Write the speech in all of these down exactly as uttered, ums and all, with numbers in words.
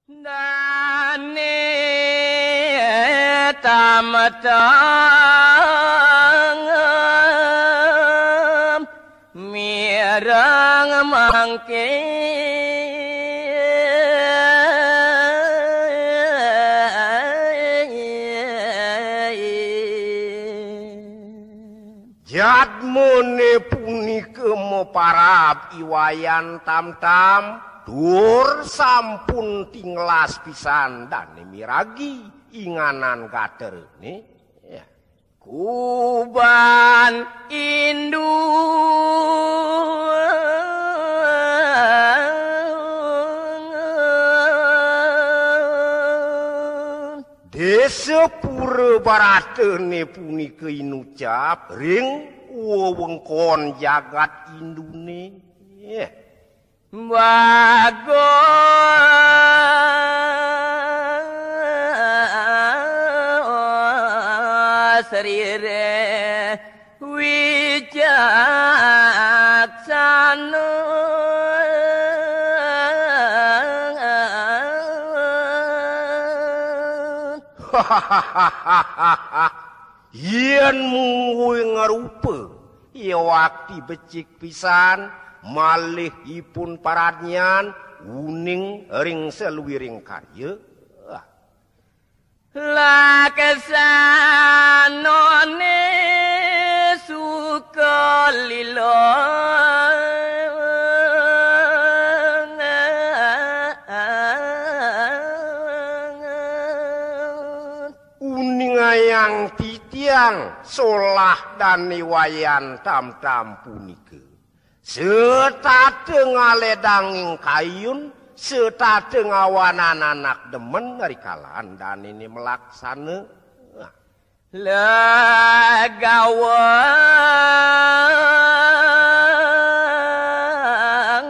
Dane tamatang mirang mangke jadmone punika meparab iwayan tam-tam dur sampun tinglas pisan dane miragi inganan katerene ya. Kuban indu desa pura baratene punika inucap ring wewengkon jagat indune ya. Bagus rire wijaksana yen mung ngarupa ya wakti becik pisan malihipun paradnyan uning ring seluwiring karya lakasanone suka lilo uning ayang titiang solah dan wayan tam-tam punika setateng aledanging kayun setateng awanan anak demen ngarikalan dan ini melaksana legawang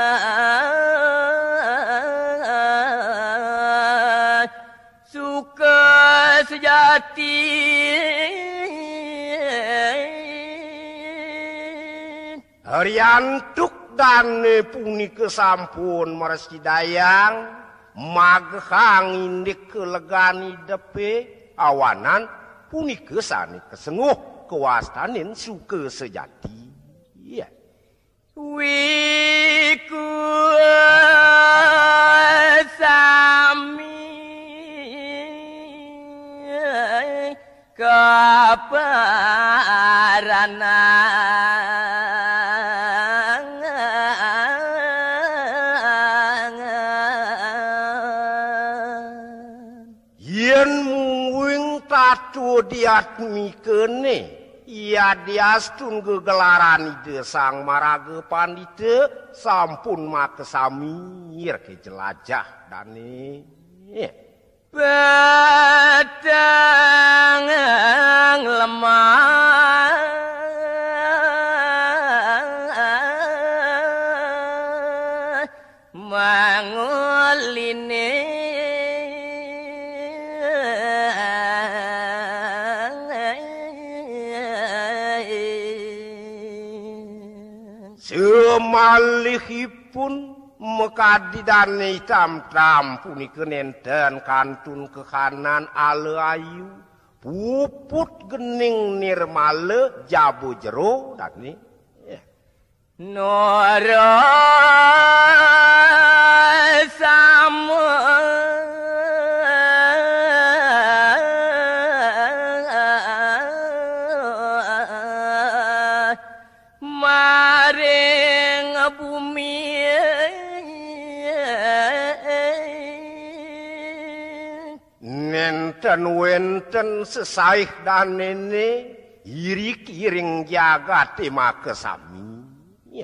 suka sejati Haryantuk dan punika sampun mereski dayang maghang indik kelegani depe awanan punika sani kesenguh kewastanin suka sejati iya wiku sami kaparana diatmi kene ia diastun gegelaran ide sang maraga pandite sampun makesamir ke jelajah dane pedang lemah manguline semalihipun mekadi dane tam-tam punika nenten kantun ke kanan ale ayu puput gening nirmale jabu jero dane yeah. nora sama nenten wenten sesaih dan nene irik-iring jagat makesami ya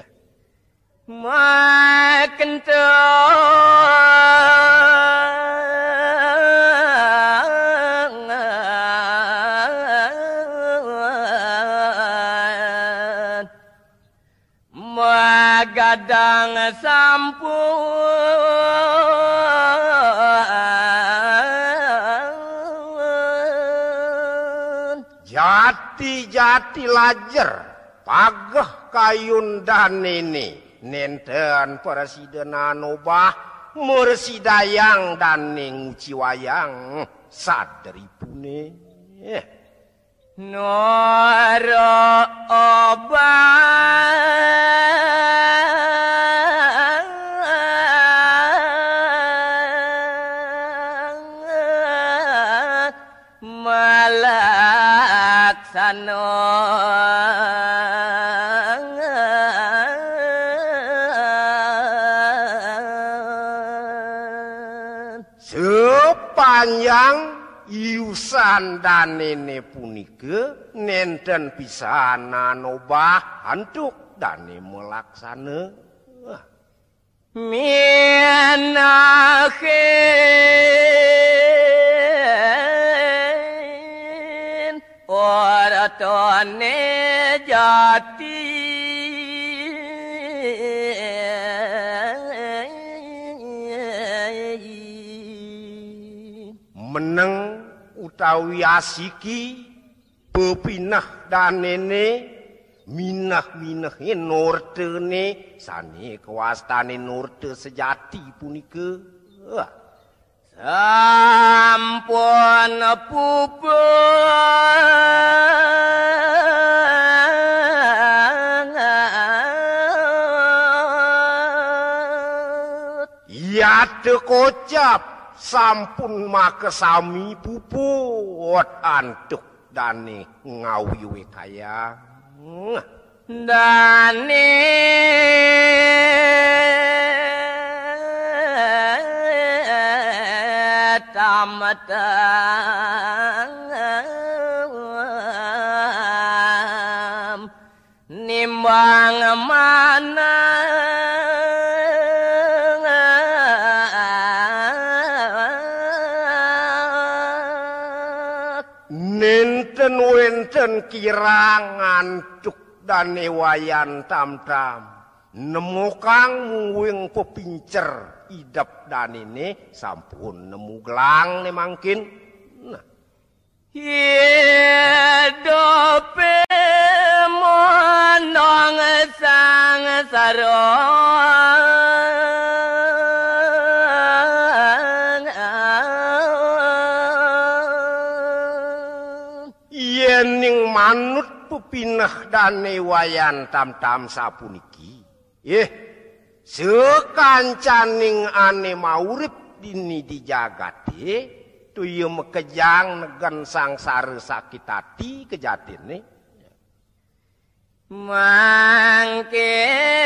makentang magadang sampun jati-jati lajer pageh kayun dan nene nenten presiden obah Mursidayang daning uciwayang saderipune Noro obat malaksana sepanjang iusan danene punika nenten pisanan obah hantuk dane melaksana minahin oratone jati meneng utawi asiki pepinah danene minah-minahe nurtene sane kewastane nurte sejati punika sampun puput ya teu kocap sampun makesami puput antuk dane ngawiwe kaya dane tamatang nimbang mana nenten wenten kirang antuk dane wayan tam-tam nemu kang muwing pepincer idap danene sampun nemu gelang ne mangkin nah hidupe monong sang sarong yening manut pepinah dane wayan tam-tam sapuniki eh sekancaning ane maurip dini di jagate tuyu mekejang negen sangsara sakit hati kejatine mangke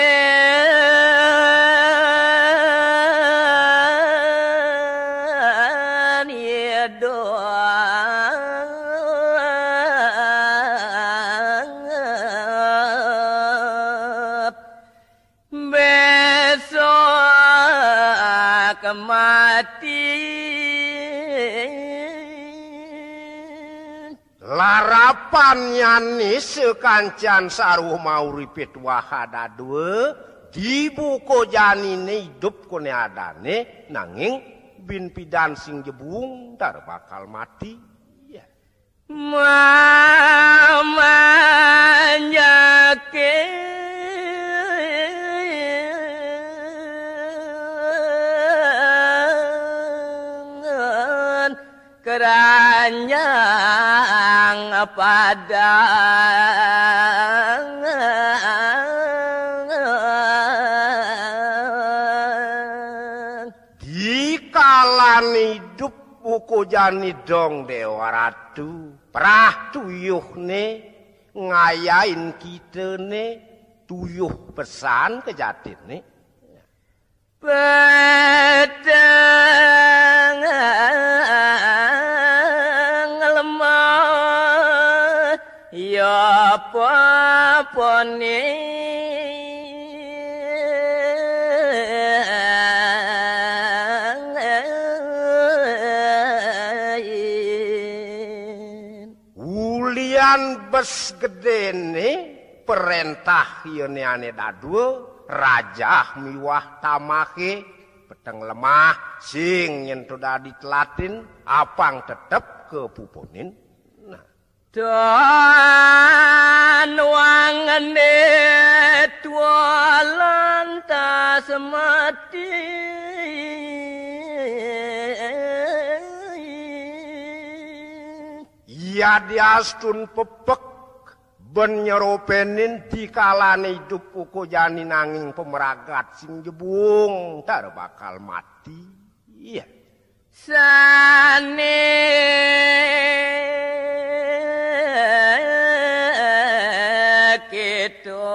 mati larapan nyani sekancan saruh mauripit wahada dua dibuko janine hidup kone adane nanging bin pidan sing jebung dar bakal mati ya mamanyake keranyang padang dikalan hidup buku jani dong dewa ratu perah tuyuhne ngayain kitene tuyuh pesan kejatine pedang lemah ya papone ulian bes gedene perintah yene ane dadua rajah miwah tamahe peteng lemah sing yen tuh ditelatin apang tetep kepuponin nah dan wangane tualan tas mati iya diastun pepek ben nyeropenin dikalane hidup kuku jani nanging pemeragat sing jebung tar bakal mati. Iya. Sane kita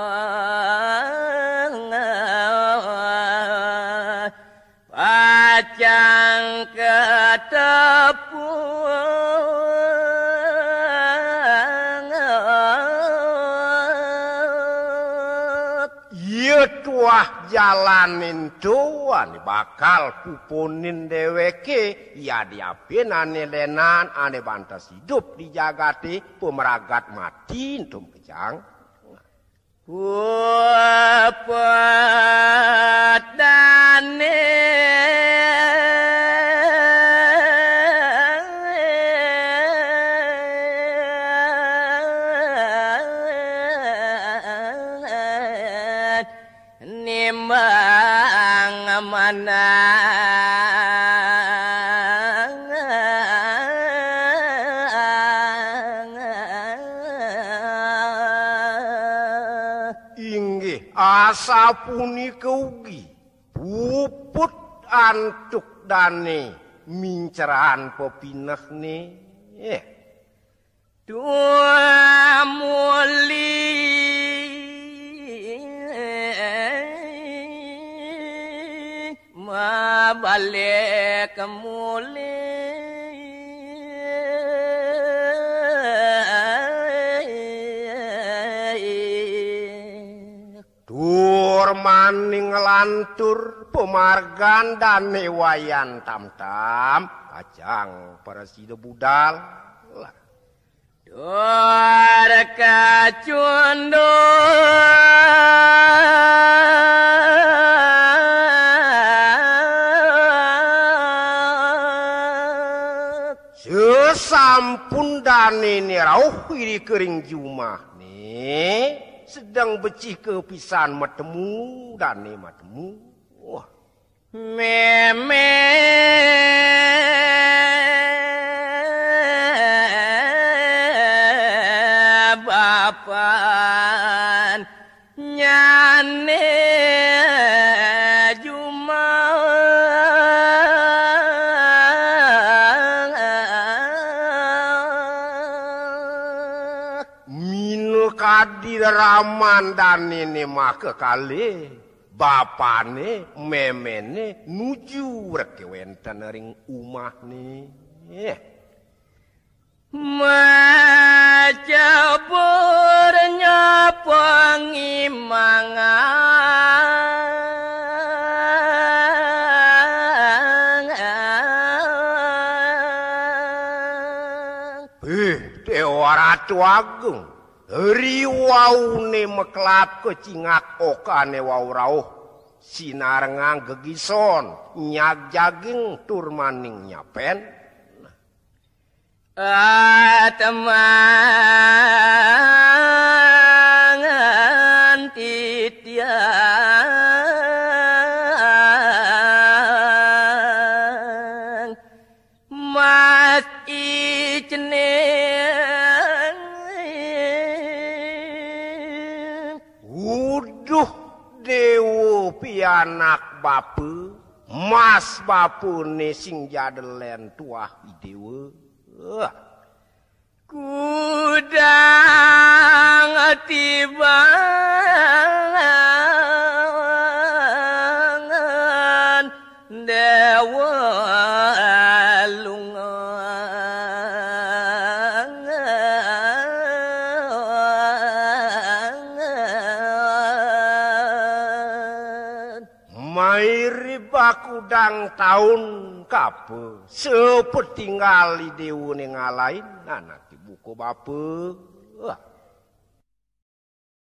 pacang ketepung iya tuah jalanin tuan bakal pupunin deweke ya diapin ane lenan ane bantas hidup di jagati pemeragat mati entum kejang Wapadane nimbang manang inggih asa punika ugi puput antuk dane mincerahan pepineh ne eh Tua muli ma balik muli tur maning lantur pemargan dan newayan tam-tam kacang parasida budal Dur kacundo sesampun dane ni rauh iri kering jumah ni sedang becih kepisan matemu dane matemu wah meme bapan nyane juma mino kadir raman dane ni mah kekali bapane memene nuju rek wenten ring umah ni eh macaburnya pengimangan eh Dewa Ratu Agung riwaune meklap kecingak okane wau rauh sinar ngagegison nyag jaging tur maning nyapen Atemangan titiang mas icneng uduh dewa pianak bape mas bapune sing jadelen tuah idewe Uh. Kudang tibangan dewa lungan mairi bakudang tahun kape seperti ngali dewa ni ngalain anak ibuku bape uh.